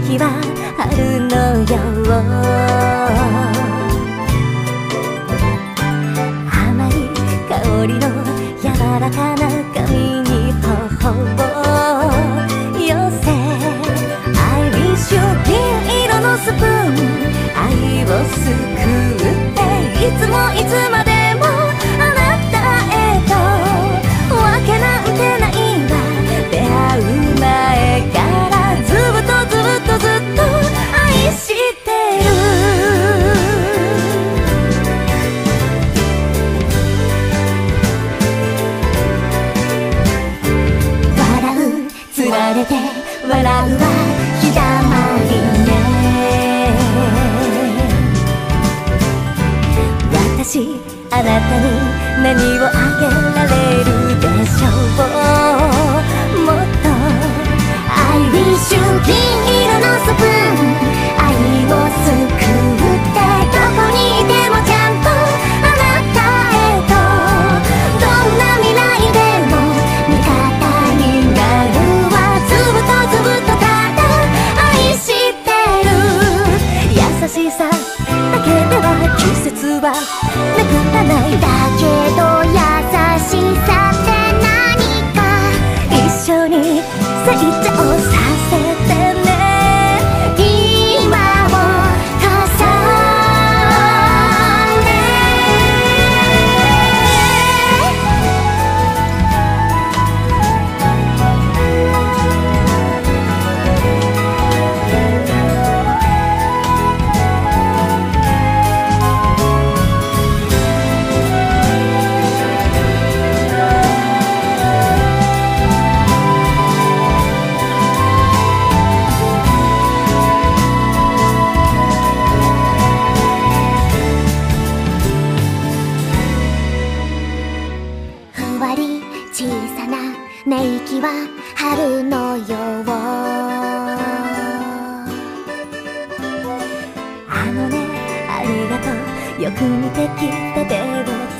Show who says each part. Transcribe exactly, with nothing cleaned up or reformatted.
Speaker 1: 息は春のよう、甘い香りの柔らかな髪に頬を寄せ、 I wish you 銀色のスプーン、愛をすくっていつもいつまでもあなたへと、わけなんてないわ、出会う前からずっとずっとずっと愛してる。笑うつられて笑うは日だまりね。私あなたに何をあげられるでしょう。もっと I wish you 銀色のスプーン、愛をすくってどこにいてもちゃんとあなたへと、どんな未来でも味方になるわ、ずっとずっとただ愛してる。優しさだけでは季節はなくならない、だけど優しさって何か一緒に成長させてね、今を重ね。ふわり小さな寝息は春のよう、あのねありがとう、よく似てきた手を